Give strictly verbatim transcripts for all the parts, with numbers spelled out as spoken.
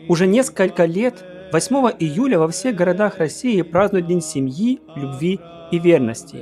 Уже несколько лет восьмого июля во всех городах России празднуют День семьи, любви и верности.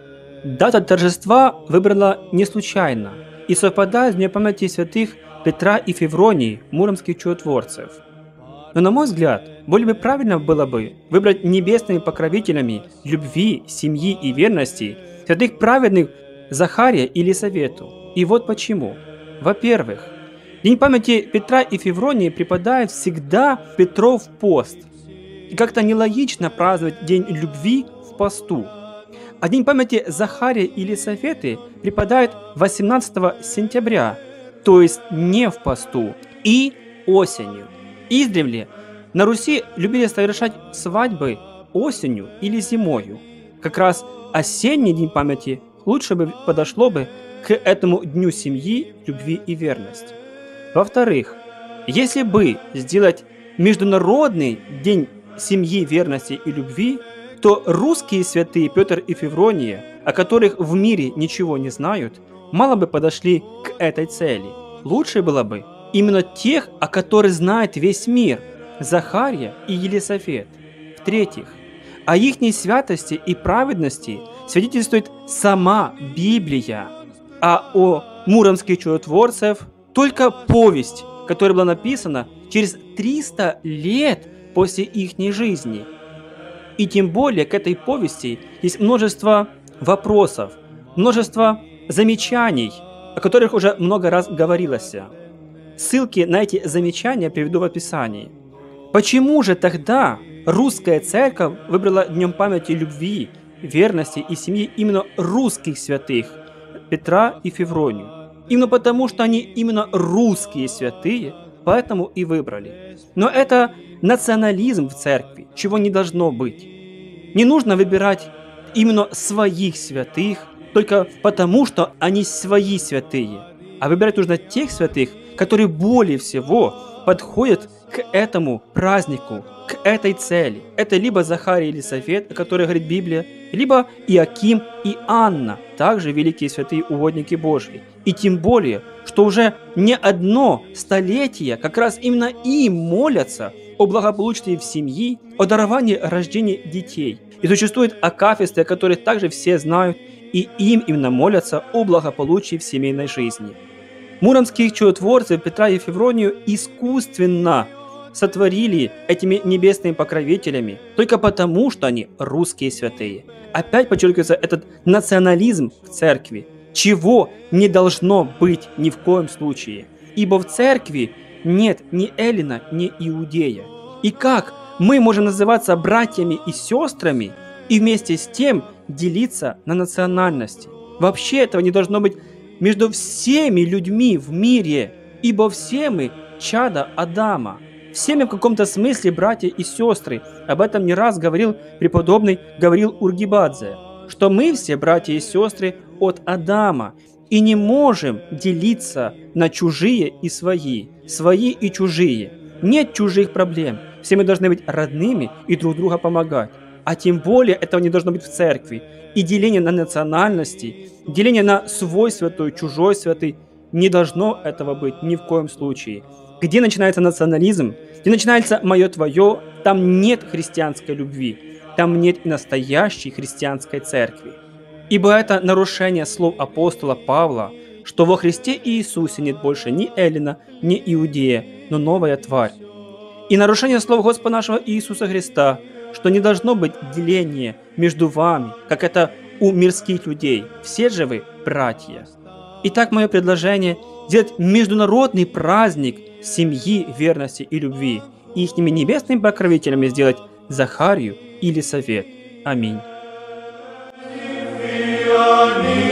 Дата торжества выбрана не случайно и совпадает с днем памяти святых Петра и Февронии, муромских чудотворцев. Но, на мой взгляд, более бы правильно было бы выбрать небесными покровителями любви, семьи и верности святых праведных Захария и Елисавету. И вот почему. Во-первых, День памяти Петра и Февронии припадает всегда в Петров пост. И как-то нелогично праздновать День любви в посту. А День памяти Захария и Елисаветы припадает восемнадцатого сентября, то есть не в посту, и осенью. Издревле на Руси любили совершать свадьбы осенью или зимою. Как раз осенний День памяти лучше бы подошло бы к этому дню семьи, любви и верности. Во-вторых, если бы сделать Международный день семьи, верности и любви, то русские святые Петр и Феврония, о которых в мире ничего не знают, мало бы подошли к этой цели. Лучше было бы именно тех, о которых знает весь мир, Захария и Елисавет. В-третьих, о ихней святости и праведности свидетельствует сама Библия, а о муромских чудотворцев только повесть, которая была написана через триста лет после ихней жизни. И тем более к этой повести есть множество вопросов, множество замечаний, о которых уже много раз говорилось. Ссылки на эти замечания приведу в описании. Почему же тогда русская церковь выбрала днем памяти любви, верности и семьи именно русских святых Петра и Февронию? Именно потому, что они именно русские святые, поэтому и выбрали. Но это национализм в церкви, чего не должно быть. Не нужно выбирать именно своих святых только потому, что они свои святые, а выбирать нужно тех святых, которые более всего подходят к этому празднику, к этой цели. Это либо Захарий и Елисавет, о которых говорит Библия, либо Иоаким и Анна, также великие святые угодники Божьи. И тем более, что уже не одно столетие как раз именно им молятся о благополучии в семье, о даровании рождения детей. И существуют акафисты, о которых также все знают, и им именно молятся о благополучии в семейной жизни. Муромских чудотворцев Петра и Февронию искусственно сотворили этими небесными покровителями только потому, что они русские святые. Опять подчеркивается этот национализм в церкви, чего не должно быть ни в коем случае. Ибо в церкви нет ни эллина, ни иудея. И как мы можем называться братьями и сестрами и вместе с тем делиться на национальности? Вообще этого не должно быть между всеми людьми в мире, ибо все мы чада Адама. Все мы в каком-то смысле братья и сестры. Об этом не раз говорил преподобный Гавриил Ургибадзе, что мы все братья и сестры от Адама и не можем делиться на чужие и свои, свои и чужие. Нет чужих проблем. Все мы должны быть родными и друг другу помогать. А тем более этого не должно быть в церкви. И деление на национальности, деление на свой святой, чужой святый, не должно этого быть ни в коем случае. Где начинается национализм, где начинается мое-твое, там нет христианской любви, там нет и настоящей христианской церкви. Ибо это нарушение слов апостола Павла, что во Христе Иисусе нет больше ни эллина, ни иудея, но новая тварь. И нарушение слов Господа нашего Иисуса Христа, что не должно быть деления между вами, как это у мирских людей. Все же вы братья. Итак, мое предложение – сделать международный праздник семьи, верности и любви. И ихними небесными покровителями сделать Захарию и Елисавет. Аминь.